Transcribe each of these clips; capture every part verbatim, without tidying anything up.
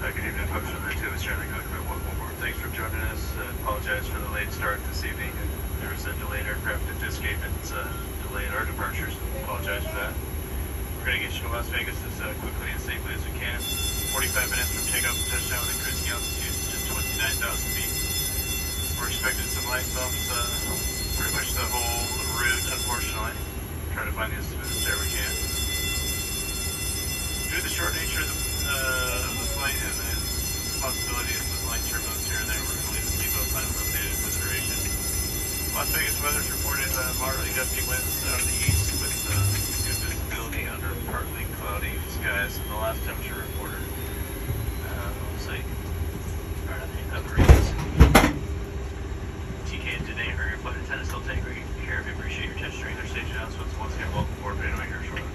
Uh, good evening, folks from the two is Charlie Cockpit one one more. Thanks for joining us. Uh, apologize for the late start this evening. There was a delayed aircraft that just came in. It's uh, delayed our departures. Apologize for that. We're going to get you to Las Vegas as uh, quickly and safely as we can. forty-five minutes from takeoff and touchdown with a cruising altitude of just twenty-nine thousand feet. We're expecting some light bumps uh, pretty much the whole route, unfortunately. Try to find the smoothest air we can. Due to the short nature of the, uh, of the flight and the possibilities of light turbulence here and there, we're going to leave the seatbelt sign illuminated for the duration. Las Vegas weather is reported uh, moderately gusty winds out of the east with uh, good visibility under partly cloudy skies and the last temperature reported. Uh, we'll see. Alright, I think other reasons. T K today, or your flight attendants will take great care of you. Appreciate your attention during their stage announcements. Once again, welcome aboard. But anyway, here shortly.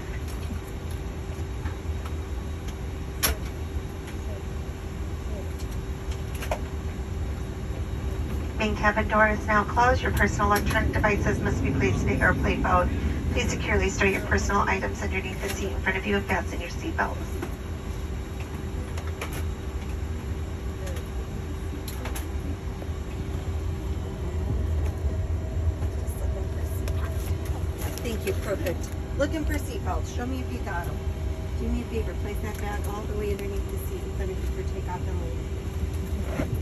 Main cabin door is now closed. Your personal electronic devices must be placed in the airplane mode. Please securely store your personal items underneath the seat in front of you and fasten your seatbelts. Thank you, perfect. Looking for seatbelts. Show me if you got them. Do me a favor, place that bag all the way underneath the seat in front of you for takeoff and landing.